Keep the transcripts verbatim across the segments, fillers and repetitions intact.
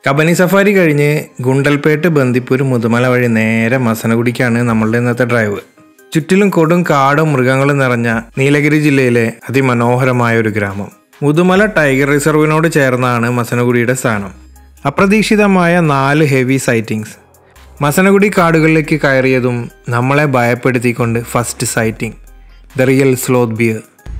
Kabani safari കഴിഞ്ഞ് ഗുണ്ടൽപേട്ട് ബന്ദിപ്പൂർ മുതുമല വഴി നേരെ മസനഗുഡിക്കാണ് നമ്മളുടെ ഇന്നത്തെ ഡ്രൈവ്. ചുറ്റിലും കൊടും കാടും മൃഗങ്ങളും നിറഞ്ഞ നീലഗിരി ജില്ലയിലെ അതിമനോഹരമായ ഒരു ഗ്രാമം. മുതുമല ടൈഗർ റിസർവിനോട് ചേർന്നാണ് മസനഗുഡിയുടെ സ്ഥാനം. അപ്രതീക്ഷിതമായ നാല് ഹെവി സൈറ്റിങ്സ്. മസനഗുഡി കാടുകളിലേക്ക് കയറിയതും നമ്മളെ ഭയപ്പെടുത്തിക്കൊണ്ട് first sighting, the real sloth bear.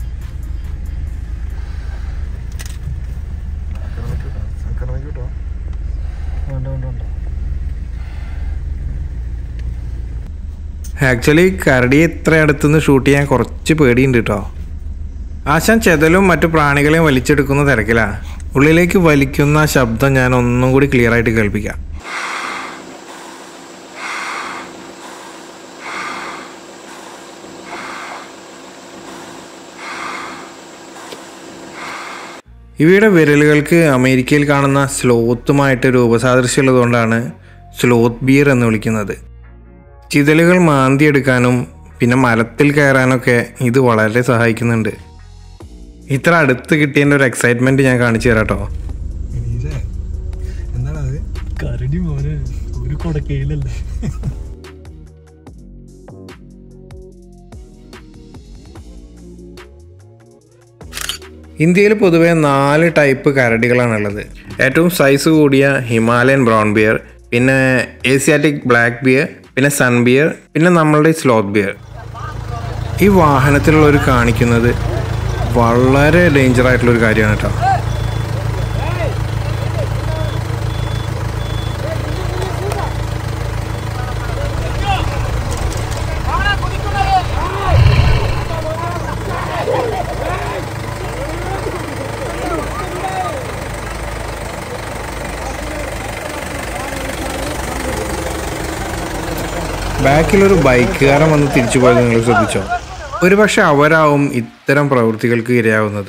Actually കരടി ഇത്ര അടുത്തുനിന്ന് ഷൂട്ട് ചെയ്യാൻ കുറച്ച് പേടിയുണ്ട് കേട്ടോ. ആശാൻ ചെതലും മറ്റു പ്രാണികളെയും വലിച്ചെടുക്കുന്ന തിരക്കിലാണ്. ഉള്ളിലേക്ക് വലിക്കുന്ന ശബ്ദം ഞാൻ ഒന്നും കൂടി ക്ലിയർ ആയിട്ട് കേൾപ്പിക്കാം. ഇവയുടെ വിരലുകൾക്ക് അമേരിക്കയിൽ കാണുന്ന സ്ലോത്തുമായിട്ട് രൂപസാദൃശ്യമുള്ളതുകൊണ്ടാണ് സ്ലോത്ത് ബിയർ എന്ന് വിളിക്കുന്നത്. ചിതലുകൾ മാന്തിയെടുക്കാനും പിന്നെ മരത്തിൽ കയറാനൊക്കെ ഇത് വളരെ സഹായിക്കുന്നുണ്ട്. ഇത്ര അടുത്ത് കിട്ടിയതിൻ്റെ ഒരു എക്സൈറ്റ്മെൻറ്റ് ഞാൻ കാണിച്ചു തരാം കേട്ടോ. ഇന്ത്യയിൽ പൊതുവെ നാല് ടൈപ്പ് കരടികളാണുള്ളത്. ഏറ്റവും സൈസ് കൂടിയ ഹിമാലയൻ ബ്രൗൺ ബിയർ, പിന്നെ ഏഷ്യാറ്റിക് ബ്ലാക്ക് ബിയർ, പിന്നെ സൺ ബിയർ, പിന്നെ നമ്മളുടെ സ്ലോത്ത് ബിയർ. ഈ വാഹനത്തിലുള്ളവർ കാണിക്കുന്നത് വളരെ ഡേഞ്ചർ ആയിട്ടുള്ളൊരു കാര്യമാണ് കേട്ടോ. ബാക്കിലൊരു ബൈക്കുകാരൻ വന്ന് തിരിച്ചു പോയത് നിങ്ങൾ ശ്രദ്ധിച്ചോ? ഒരുപക്ഷെ അവരാവും ഇത്തരം പ്രവൃത്തികൾക്ക് ഇരയാവുന്നത്.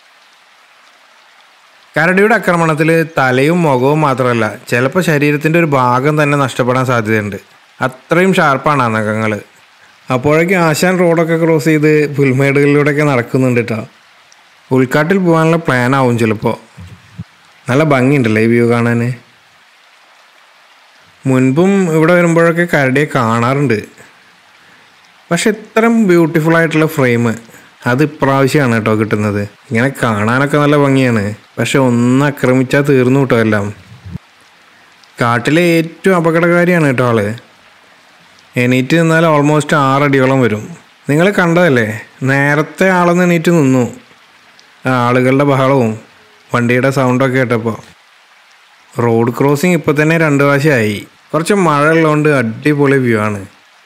കരടിയുടെ ആക്രമണത്തിൽ തലയും മുഖവും മാത്രമല്ല, ചിലപ്പോൾ ശരീരത്തിൻ്റെ ഒരു ഭാഗം തന്നെ നഷ്ടപ്പെടാൻ സാധ്യതയുണ്ട്. അത്രയും ഷാർപ്പാണ് ആ നഖങ്ങൾ. അപ്പോഴേക്കും ആശാൻ റോഡൊക്കെ ക്രോസ് ചെയ്ത് പുൽമേടുകളിലൂടെയൊക്കെ നടക്കുന്നുണ്ട് കേട്ടോ. ഉൾക്കാട്ടിൽ പോകാനുള്ള പ്ലാൻ ആവും ചിലപ്പോൾ. നല്ല ഭംഗിയുണ്ടല്ലേ ഈ വ്യൂ കാണാൻ. മുൻപും ഇവിടെ വരുമ്പോഴൊക്കെ കരടിയെ കാണാറുണ്ട്, പക്ഷെ ഇത്രയും ബ്യൂട്ടിഫുൾ ആയിട്ടുള്ള ഫ്രെയിം അത് ഇപ്രാവശ്യമാണ് കേട്ടോ കിട്ടുന്നത്. ഇങ്ങനെ കാണാനൊക്കെ നല്ല ഭംഗിയാണ്, പക്ഷെ ഒന്ന് ആക്രമിച്ചാൽ തീർന്നു കിട്ടും എല്ലാം. കാട്ടിലെ ഏറ്റവും അപകടകാരിയാണ് കേട്ടോ ആള്. എണീറ്റ് നിന്നാൽ ഓൾമോസ്റ്റ് ആറടിയോളം വരും. നിങ്ങൾ കണ്ടതല്ലേ, നേരത്തെ ആളൊന്ന് എണീറ്റ് നിന്നു. ആളുകളുടെ ബഹളവും വണ്ടിയുടെ സൗണ്ടൊക്കെ കേട്ടപ്പോൾ. റോഡ് ക്രോസിങ് ഇപ്പോൾ തന്നെ രണ്ട് പ്രാവശ്യമായി. കുറച്ച് മഴ ഉള്ളതുകൊണ്ട് അടിപൊളി വ്യൂ ആണ്.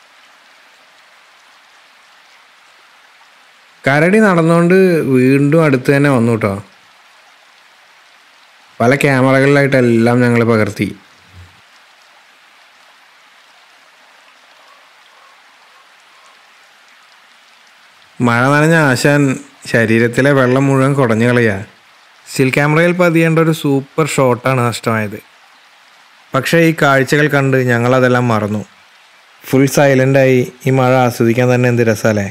കരടി നടന്നുകൊണ്ട് വീണ്ടും അടുത്ത് തന്നെ വന്നു കേട്ടോ. പല ക്യാമറകളിലായിട്ടെല്ലാം ഞങ്ങൾ പകർത്തി. മഴ നനഞ്ഞ ആശാൻ ശരീരത്തിലെ വെള്ളം മുഴുവൻ കുടഞ്ഞു കളയുക. സ്റ്റിൽ ക്യാമറയിൽ പതിയേണ്ട ഒരു സൂപ്പർ ഷോട്ടാണ് നഷ്ടമായത്. പക്ഷേ ഈ കാഴ്ചകൾ കണ്ട് ഞങ്ങളതെല്ലാം മറന്നു. ഫുൾ സൈലൻ്റായി ഈ മഴ ആസ്വദിക്കാൻ തന്നെ എന്ത് രസമല്ലേ.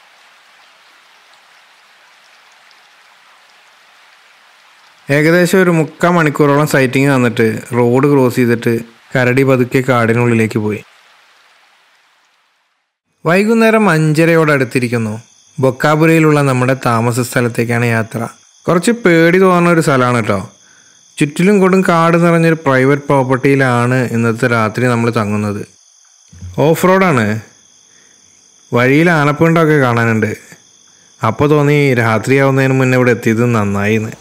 ഏകദേശം ഒരു മുക്കാൽ മണിക്കൂറോളം സൈറ്റിങ് വന്നിട്ട് റോഡ് ക്രോസ് ചെയ്തിട്ട് കരടി പതുക്കെ കാടിനുള്ളിലേക്ക് പോയി. വൈകുന്നേരം അഞ്ചരയോടെ അടുത്തിരിക്കുന്നു. ബൊക്കാപുരയിലുള്ള നമ്മുടെ താമസ സ്ഥലത്തേക്കാണ് യാത്ര. കുറച്ച് പേടി തോന്നുന്ന ഒരു സ്ഥലമാണ് കേട്ടോ. ചുറ്റിലും കൊടും കാട് നിറഞ്ഞൊരു പ്രൈവറ്റ് പ്രോപ്പർട്ടിയിലാണ് ഇന്നത്തെ രാത്രി നമ്മൾ തങ്ങുന്നത്. ഓഫ് റോഡാണ്. വഴിയിൽ ആനപ്പുണ്ടൊക്കെ കാണാനുണ്ട്. അപ്പോൾ തോന്നി രാത്രിയാവുന്നതിന് മുന്നേ ഇവിടെ എത്തിയത് നന്നായി എന്ന്.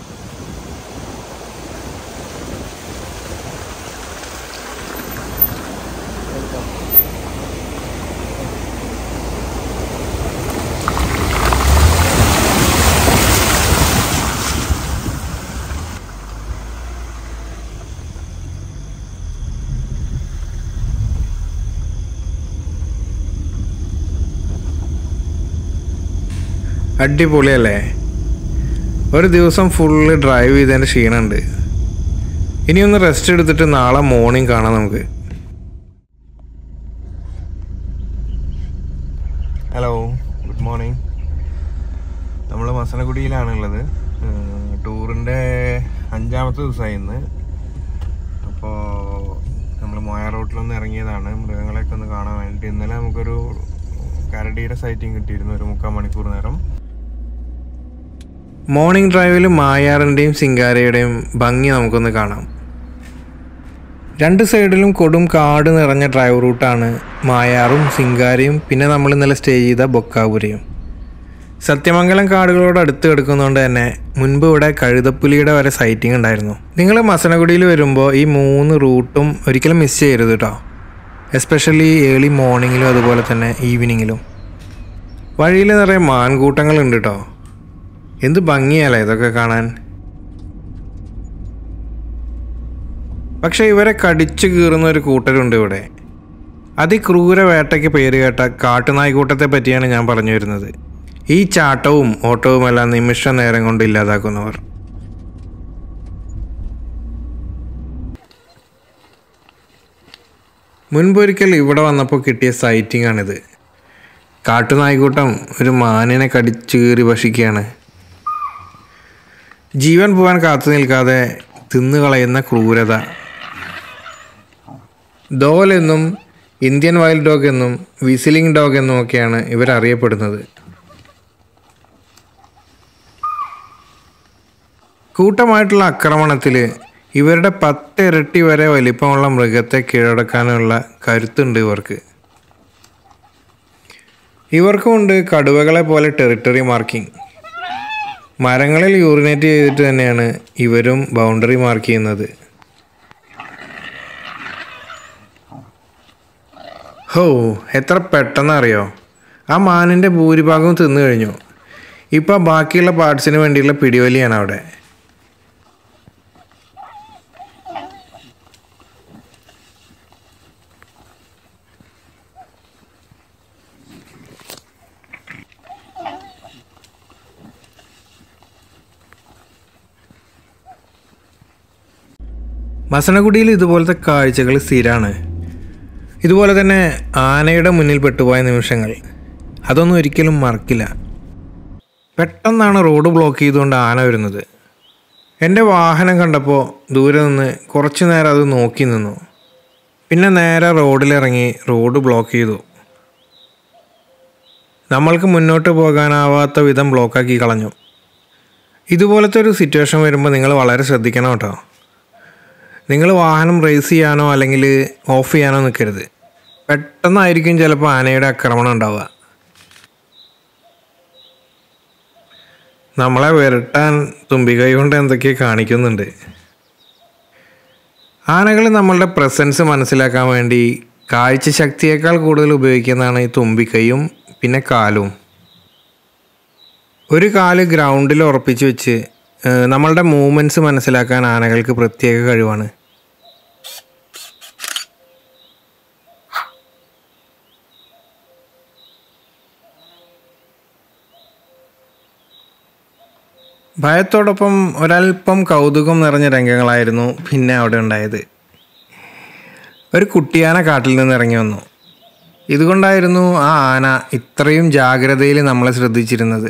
അടിപൊളിയല്ലേ? ഒരു ദിവസം ഫുള്ള് ഡ്രൈവ് ചെയ്തതിൻ്റെ ക്ഷീണമുണ്ട്. ഇനിയൊന്ന് റെസ്റ്റ് എടുത്തിട്ട് നാളെ മോർണിംഗ് കാണാം നമുക്ക്. Hello, good morning. നമ്മൾ മസനഗുഡിയിലാണുള്ളത്. ടൂറിൻ്റെ അഞ്ചാമത്തെ ദിവസമായി ഇന്ന്. അപ്പോൾ നമ്മൾ മോയാർ റൂട്ടിലൊന്ന് ഇറങ്ങിയതാണ് മൃഗങ്ങളെയൊക്കെ ഒന്ന് കാണാൻ വേണ്ടിയിട്ട്. ഇന്നലെ നമുക്കൊരു കരടിയുടെ സൈറ്റിംഗ് കിട്ടിയിരുന്നു ഒരു മുക്കാൽ മണിക്കൂർ നേരം. മോർണിംഗ് ഡ്രൈവിൽ മായാറിൻ്റെയും സിംഗാരയുടെയും ഭംഗി നമുക്കൊന്ന് കാണാം. രണ്ട് സൈഡിലും കൊടും കാട് നിറഞ്ഞ ഡ്രൈവ് റൂട്ടാണ് മായാറും സിംഗാരയും പിന്നെ നമ്മൾ ഇന്നലെ സ്റ്റേ ചെയ്ത ബൊക്കാപുരയും. സത്യമംഗലം കാടുകളോട് അടുത്ത് കിടക്കുന്നതുകൊണ്ട് തന്നെ മുൻപ് ഇവിടെ കഴുതപ്പുലിയുടെ വരെ സൈറ്റിംഗ് ഉണ്ടായിരുന്നു. നിങ്ങൾ മസനഗുഡിയിൽ വരുമ്പോൾ ഈ മൂന്ന് റൂട്ടും ഒരിക്കലും മിസ് ചെയ്യരുത് കേട്ടോ, എസ്പെഷ്യലി ഏർലി മോർണിംഗിലും അതുപോലെ തന്നെ ഈവനിങ്ങിലും. വഴിയിൽ നിറയെ മാൻകൂട്ടങ്ങളുണ്ട് കേട്ടോ. എന്ത് ഭംഗിയല്ലേ ഇതൊക്കെ കാണാൻ. പക്ഷേ ഇവരെ കടിച്ചു കീറുന്ന ഒരു കൂട്ടരുണ്ട് ഇവിടെ. അതിക്രൂര വേട്ടയ്ക്ക് പേര് കേട്ട കാട്ടുനായ്ക്കൂട്ടത്തെ പറ്റിയാണ് ഞാൻ പറഞ്ഞു വരുന്നത്. ഈ ചാട്ടവും ഓട്ടവുമെല്ലാം നിമിഷ നേരം കൊണ്ട് ഇല്ലാതാക്കുന്നവർ. മുൻപൊരിക്കൽ ഇവിടെ വന്നപ്പോൾ കിട്ടിയ സൈറ്റിംഗ് ആണിത്. കാട്ടുനായ്ക്കൂട്ടം ഒരു മാനിനെ കടിച്ചു കീറി ഭക്ഷിക്കുകയാണ്. ജീവൻ പോകാൻ കാത്തു നിൽക്കാതെ തിന്നുകളയുന്ന ക്രൂരത. ഡോൽ എന്നും ഇന്ത്യൻ വൈൽഡ് ഡോഗ് എന്നും വിസിലിംഗ് ഡോഗ് എന്നും ഒക്കെയാണ് ഇവരറിയപ്പെടുന്നത്. കൂട്ടമായിട്ടുള്ള ആക്രമണത്തിൽ ഇവരുടെ പത്ത് ഇരട്ടി വരെ വലിപ്പമുള്ള മൃഗത്തെ കീഴടക്കാനുള്ള കരുത്തുണ്ട് ഇവർക്ക്. ഇവർക്കുമുണ്ട് കടുവകളെ പോലെ ടെറിട്ടറി മാർക്കിംഗ്. മരങ്ങളിൽ യൂറിനേറ്റ് ചെയ്തിട്ട് തന്നെയാണ് ഇവരും ബൗണ്ടറി മാർക്ക് ചെയ്യുന്നത്. ഹോ, എത്ര പെട്ടെന്നറിയോ. ആ മാനിൻ്റെ ഭൂരിഭാഗവും തിന്നു കഴിഞ്ഞു. ഇപ്പോൾ ബാക്കിയുള്ള പാർട്സിന് വേണ്ടിയുള്ള പിടിവലിയാണ് അവിടെ. മസനഗുഡിയിൽ ഇതുപോലത്തെ കാഴ്ചകൾ സ്ഥിരമാണ്. ഇതുപോലെ തന്നെ ആനയുടെ മുന്നിൽ പെട്ടുപോയ നിമിഷങ്ങൾ അതൊന്നും ഒരിക്കലും മറക്കില്ല. പെട്ടെന്നാണ് റോഡ് ബ്ലോക്ക് ചെയ്തുകൊണ്ട് ആന വരുന്നത്. എൻ്റെ വാഹനം കണ്ടപ്പോൾ ദൂരെ നിന്ന് കുറച്ച് നേരം അത് നോക്കി നിന്നു. പിന്നെ നേരെ റോഡിലിറങ്ങി റോഡ് ബ്ലോക്ക് ചെയ്തു. നമ്മൾക്ക് മുന്നോട്ട് പോകാനാവാത്ത വിധം ബ്ലോക്കാക്കി കളഞ്ഞു. ഇതുപോലത്തെ ഒരു സിറ്റുവേഷൻ വരുമ്പോൾ നിങ്ങൾ വളരെ ശ്രദ്ധിക്കണം കേട്ടോ. നിങ്ങൾ വാഹനം റേസ് ചെയ്യാനോ അല്ലെങ്കിൽ ഓഫ് ചെയ്യാനോ നിൽക്കരുത്. പെട്ടെന്നായിരിക്കും ചിലപ്പോൾ ആനയുടെ ആക്രമണം ഉണ്ടാവുക. നമ്മളെ വിരട്ടാൻ തുമ്പിക്കൈ കൊണ്ട് എന്തൊക്കെയോ കാണിക്കുന്നുണ്ട്. ആനകൾ നമ്മളുടെ പ്രസൻസ് മനസ്സിലാക്കാൻ വേണ്ടി കാഴ്ചശക്തിയേക്കാൾ കൂടുതൽ ഉപയോഗിക്കുന്നതാണ് ഈ തുമ്പിക്കൈയും പിന്നെ കാലും. ഒരു കാല് ഗ്രൗണ്ടിൽ ഉറപ്പിച്ച് വെച്ച് നമ്മളുടെ മൂവ്മെൻറ്റ്സ് മനസ്സിലാക്കാൻ ആനകൾക്ക് പ്രത്യേക കഴിവാണ്. ഭയത്തോടൊപ്പം ഒരൽപ്പം കൗതുകം നിറഞ്ഞ രംഗങ്ങളായിരുന്നു പിന്നെ അവിടെ ഉണ്ടായത്. ഒരു കുട്ടിയാന കാട്ടിൽ നിന്ന് ഇറങ്ങി വന്നു. ഇതുകൊണ്ടായിരുന്നു ആ ആന ഇത്രയും ജാഗ്രതയിൽ നമ്മളെ ശ്രദ്ധിച്ചിരുന്നത്.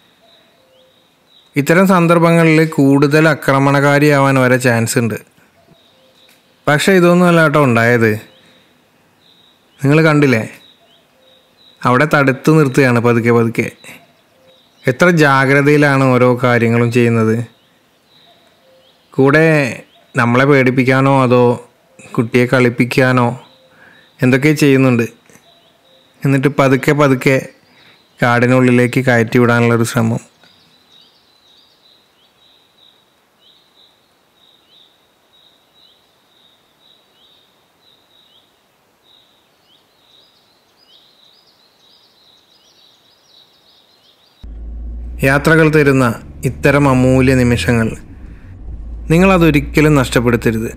ഇത്തരം സന്ദർഭങ്ങളിൽ കൂടുതൽ ആക്രമണകാരിയാവാൻ വരെ ചാൻസ് ഉണ്ട്. പക്ഷേ ഇതൊന്നും അല്ല കേട്ടോ ഉണ്ടായത്. നിങ്ങൾ കണ്ടില്ലേ, അവിടെ തടുത്തു നിർത്തുകയാണ് പതുക്കെ പതുക്കെ. എത്ര ജാഗ്രതയിലാണ് ഓരോ കാര്യങ്ങളും ചെയ്യുന്നത്. കൂടെ നമ്മളെ പേടിപ്പിക്കാനോ അതോ കുട്ടിയെ കളിപ്പിക്കാനോ എന്തൊക്കെ ചെയ്യുന്നുണ്ട്. എന്നിട്ട് പതുക്കെ പതുക്കെ കാടിനുള്ളിലേക്ക് കയറ്റി വിടാനുള്ളൊരു ശ്രമം. യാത്രകൾ തരുന്ന ഇത്തരം അമൂല്യ നിമിഷങ്ങൾ നിങ്ങളതൊരിക്കലും നഷ്ടപ്പെടുത്തരുത്.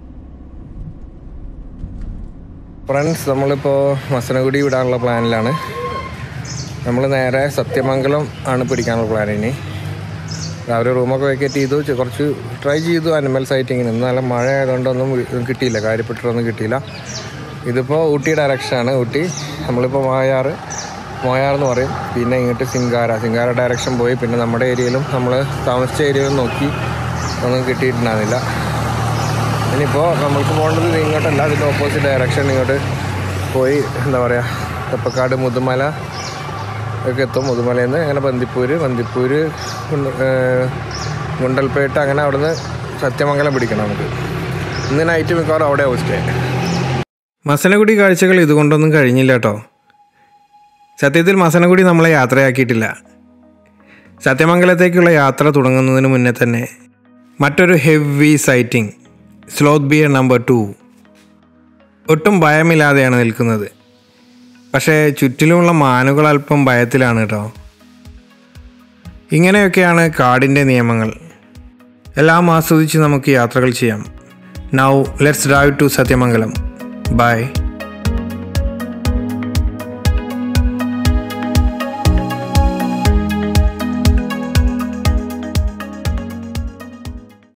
ഫ്രണ്ട്സ്, നമ്മളിപ്പോൾ മസനഗുഡി വിടാനുള്ള പ്ലാനിലാണ്. നമ്മൾ നേരെ സത്യമംഗലം ആണ് പിടിക്കാനുള്ള പ്ലാൻ. ഇനി രാവിലെ റൂമൊക്കെ വെക്കേറ്റ് ചെയ്തു, കുറച്ച് ട്രൈ ചെയ്തു അനിമൽ സൈറ്റിങ്ങിന്. ഇന്ന് നല്ല മഴ ആയതുകൊണ്ടൊന്നും കിട്ടിയില്ല, കാര്യപ്പെട്ടിട്ടൊന്നും കിട്ടിയില്ല. ഇതിപ്പോൾ ഊട്ടി ഡയറക്ഷനാണ്. ഊട്ടി നമ്മളിപ്പോൾ മോയാർ മോയാർ എന്ന് പറയും. പിന്നെ ഇങ്ങോട്ട് സിംഗാര സിംഗാര ഡയറക്ഷൻ പോയി. പിന്നെ നമ്മുടെ ഏരിയയിലും നമ്മൾ താമസിച്ച ഏരിയയിലും നോക്കി ഒന്നും കിട്ടിയിട്ടുണ്ടായിരുന്നില്ല. ഇനിയിപ്പോൾ നമ്മൾക്ക് പോകേണ്ടത് ഇങ്ങോട്ടല്ല, അതിൻ്റെ ഓപ്പോസിറ്റ് ഡയറക്ഷൻ ഇങ്ങോട്ട് പോയി എന്താ പറയുക തെപ്പക്കാട് മുതുമല ഒക്കെ എത്തും. മുതുമലയിൽ നിന്ന് അങ്ങനെ ബന്ദിപ്പൂര് ബന്ദിപ്പൂര് ഗുണ്ടൽപേട്ട് അങ്ങനെ അവിടുന്ന് സത്യമംഗലം പിടിക്കണം നമുക്ക്. ഇന്ന് നൈറ്റ് മിക്കവാറും അവിടെ സ്റ്റേ. മസനഗുഡി കാഴ്ചകൾ ഇതുകൊണ്ടൊന്നും കഴിഞ്ഞില്ല കേട്ടോ. സത്യത്തിൽ മസനഗുഡി നമ്മളെ യാത്രയാക്കിയിട്ടില്ല. സത്യമംഗലത്തേക്കുള്ള യാത്ര തുടങ്ങുന്നതിന് മുന്നേ തന്നെ മറ്റൊരു heavy sighting, sloth bear number two, ഒട്ടും ഭയമില്ലാതെയാണ് നിൽക്കുന്നത്. പക്ഷേ ചുറ്റിലുമുള്ള മാനുകൾ അല്പം ഭയത്തിലാണ് കേട്ടോ. ഇങ്ങനെയൊക്കെയാണ് കാടിൻ്റെ നിയമങ്ങൾ. എല്ലാം ആസ്വദിച്ച് നമുക്ക് യാത്രകൾ ചെയ്യാം. Now let's drive to Sathyamangalam. By.